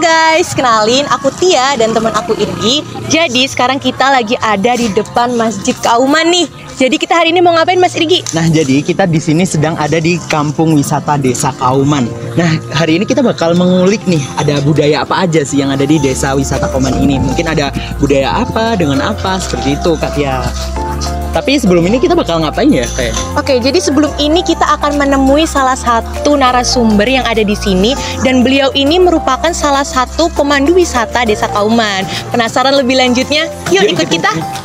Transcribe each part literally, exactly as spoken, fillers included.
guys, kenalin aku Tia dan teman aku Irgi. Jadi sekarang kita lagi ada di depan Masjid Kauman nih. Jadi kita hari ini mau ngapain Mas Irgi? Nah, jadi kita di sini sedang ada di kampung wisata Desa Kauman. Nah, hari ini kita bakal mengulik nih, ada budaya apa aja sih yang ada di Desa Wisata Kauman ini. Mungkin ada budaya apa dengan apa seperti itu Kak Tia. Tapi sebelum ini kita bakal ngapain ya kayak? Oke, jadi sebelum ini kita akan menemui salah satu narasumber yang ada di sini dan beliau ini merupakan salah satu pemandu wisata Desa Kauman. Penasaran lebih lanjutnya? Yuk, Yuk ikut kita. kita.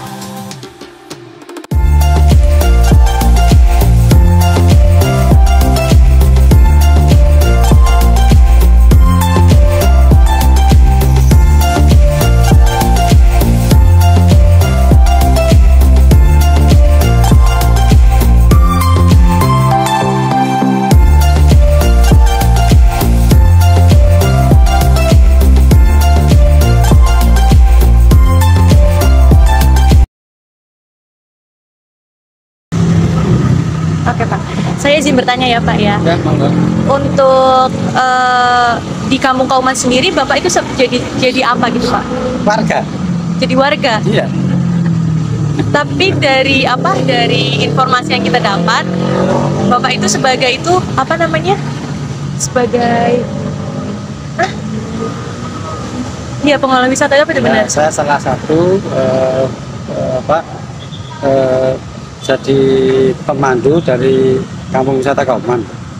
Oke Pak, saya izin bertanya ya Pak ya. Ya, monggo. Untuk uh, di Kampung Kauman sendiri, Bapak itu jadi jadi apa gitu Pak? Warga. Jadi warga. Iya. Tapi dari apa? Dari informasi yang kita dapat, Bapak itu sebagai itu apa namanya? Sebagai, ah? Iya, pengelola wisata apa itu ya, benar? Saya salah satu uh, uh, apa? Uh, jadi pemandu dari Kampung Wisata Kauman.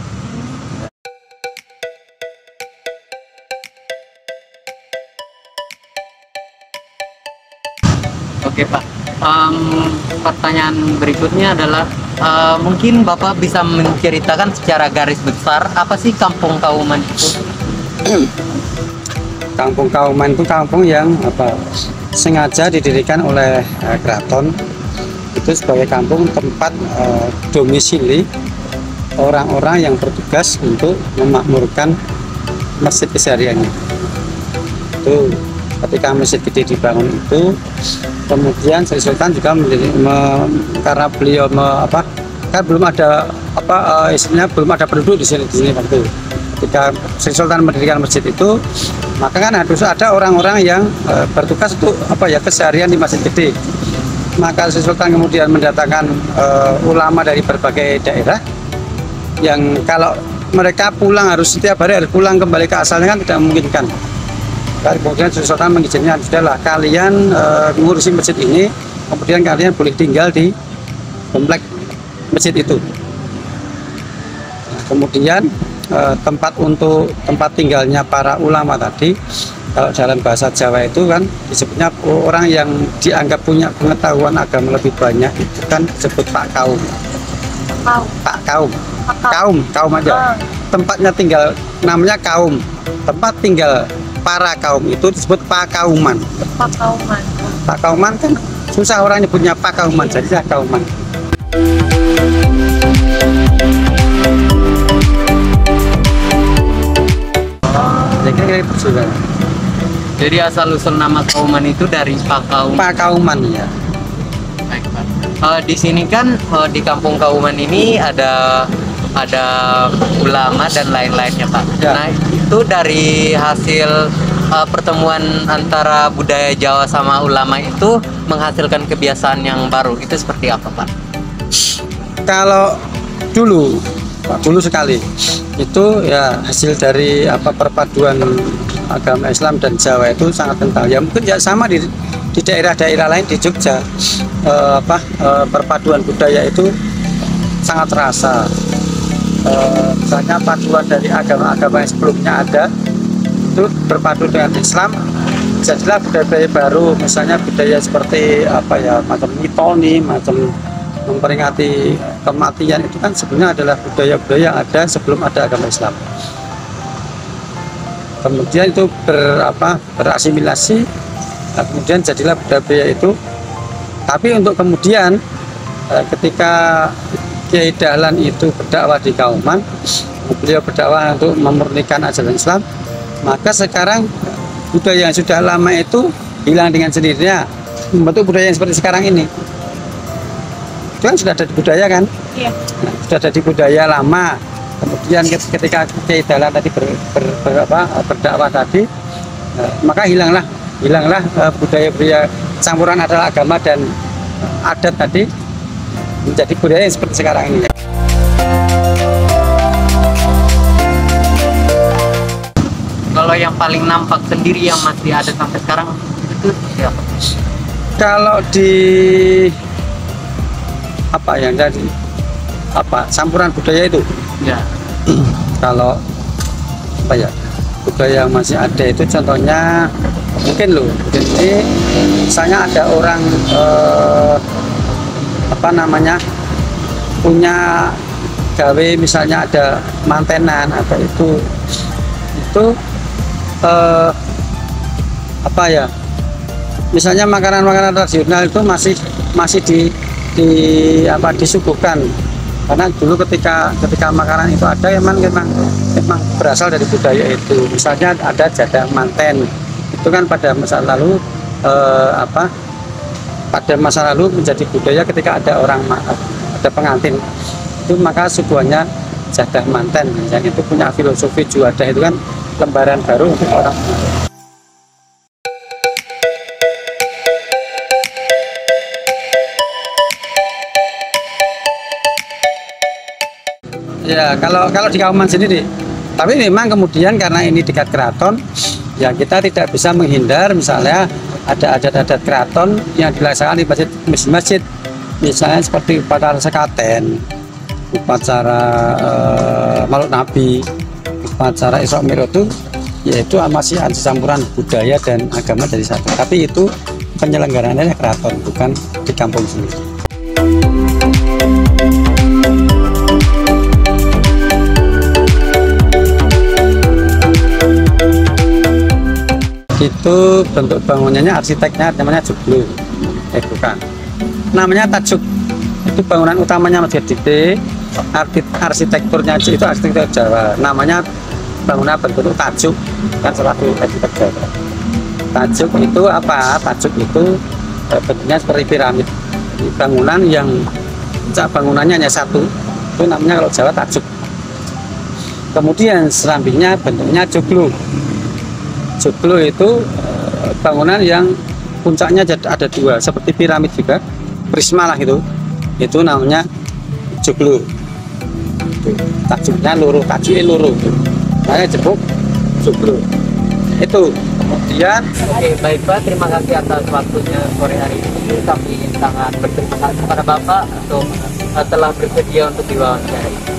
Oke Pak, um, pertanyaan berikutnya adalah uh, mungkin Bapak bisa menceritakan secara garis besar apa sih Kampung Kauman itu? Kampung Kauman itu kampung yang apa sengaja didirikan oleh uh, keraton. Itu sebagai kampung tempat uh, domisili orang-orang yang bertugas untuk memakmurkan masjid kesehariannya. Itu ketika masjid gede dibangun itu, kemudian Sri Sultan juga menjadi me, karena beliau me, apa kan belum ada apa uh, istilahnya belum ada penduduk di sini di sini waktu ketika Sri Sultan mendirikan masjid itu, maka kan harus ada orang-orang yang uh, bertugas untuk apa ya keseharian di masjid gede. Maka Sri Sultan kemudian mendatangkan uh, ulama dari berbagai daerah yang kalau mereka pulang harus setiap hari harus pulang kembali ke asalnya kan tidak memungkinkan. Dan kemudian Sri Sultan mengizinkan, sudahlah kalian uh, mengurusi masjid ini, kemudian kalian boleh tinggal di komplek masjid itu. Nah, kemudian uh, tempat untuk tempat tinggalnya para ulama tadi, kalau dalam bahasa Jawa itu kan disebutnya orang yang dianggap punya pengetahuan agama lebih banyak itu kan disebut Pak Kaum. Kaum. Pak Kaum. Pak Kaum, kaum aja. Tempatnya tinggal namanya kaum. Tempat tinggal para kaum itu disebut Pak Kauman. Pak Kauman. Pak Kauman kan susah orang nyebutnya Pak Kauman, jadi Pak Kauman. Saya kira itu sudah. Jadi asal usul nama Kauman itu dari Pak Kauman. Pak Kauman ya. Baik Pak. Uh, di sini kan uh, di Kampung Kauman ini ada ada ulama dan lain-lainnya Pak. Ya. Nah itu dari hasil uh, pertemuan antara budaya Jawa sama ulama itu menghasilkan kebiasaan yang baru. Itu seperti apa Pak? Kalau dulu, Pak, dulu sekali itu ya hasil dari apa perpaduan agama Islam dan Jawa itu sangat kental. Ya mungkin ya sama di di daerah-daerah lain di Jogja eh, apa eh, perpaduan budaya itu sangat terasa. Eh, misalnya paduan dari agama-agama yang sebelumnya ada itu berpadu dengan Islam, jadilah budaya baru. Misalnya budaya seperti apa ya macam mitoni, macam memperingati kematian itu kan sebenarnya adalah budaya-budaya yang ada sebelum ada agama Islam. Kemudian itu berapa berasimilasi, nah, kemudian jadilah budaya itu. Tapi untuk kemudian ketika Kiai Dahlan itu berdakwah di Kauman, beliau berdakwah untuk memurnikan ajaran Islam, maka sekarang budaya yang sudah lama itu hilang dengan sendirinya, membentuk budaya yang seperti sekarang ini. Itu kan sudah ada di budaya kan? Iya. Nah, sudah ada di budaya lama. Kemudian ketika Kiai Dahlan tadi ber, ber, ber, apa, berdakwah tadi, Nah, maka hilanglah hilanglah uh, budaya-budaya campuran adalah agama dan adat tadi menjadi budaya yang seperti sekarang ini. Kalau yang paling nampak sendiri yang masih ada sampai sekarang itu siapa? Kalau di apa yang jadi apa campuran budaya itu Ya. kalau apa ya budaya yang masih ada itu contohnya mungkin loh jadi misalnya ada orang eh, apa namanya punya gawe misalnya ada mantenan atau itu itu eh, apa ya misalnya makanan-makanan tradisional itu masih masih di di apa disuguhkan karena dulu ketika ketika makanan itu ada emang memang memang berasal dari budaya itu misalnya ada jadah manten itu kan pada masa lalu eh, apa pada masa lalu menjadi budaya ketika ada orang ada pengantin itu maka suguhannya jadah manten yang itu punya filosofi juwadah itu kan lembaran baru untuk orang. Ya kalau kalau di Kauman sendiri, tapi memang kemudian karena ini dekat keraton, ya kita tidak bisa menghindar misalnya ada adat-adat keraton yang dilaksanakan di masjid-masjid, misalnya seperti upacara sekaten, upacara uh, Maulid Nabi, upacara Isra Mi'raj itu, yaitu masih ada campuran budaya dan agama dari satu. Tapi itu penyelenggaraannya keraton, bukan di kampung sendiri. Itu bentuk bangunannya arsiteknya namanya joglo eh bukan namanya tajuk itu bangunan utamanya Masjid Gede arsitekturnya itu arsitektur Jawa namanya bangunan berbentuk tajuk kan salah satu arsitek Jawa tajuk itu apa tajuk itu bentuknya seperti piramid bangunan yang bangunannya hanya satu itu namanya kalau Jawa tajuk kemudian serambinya bentuknya joglo joglo itu bangunan yang puncaknya ada dua seperti piramid juga prisma lah itu itu namanya joglo tajuknya loro tajuknya loro namanya jebuk joglo itu kemudian Oke, baik Pak, terima kasih atas waktunya sore hari ini. Kami sangat berterima kasih kepada Bapak untuk uh, telah bersedia untuk diwawancara.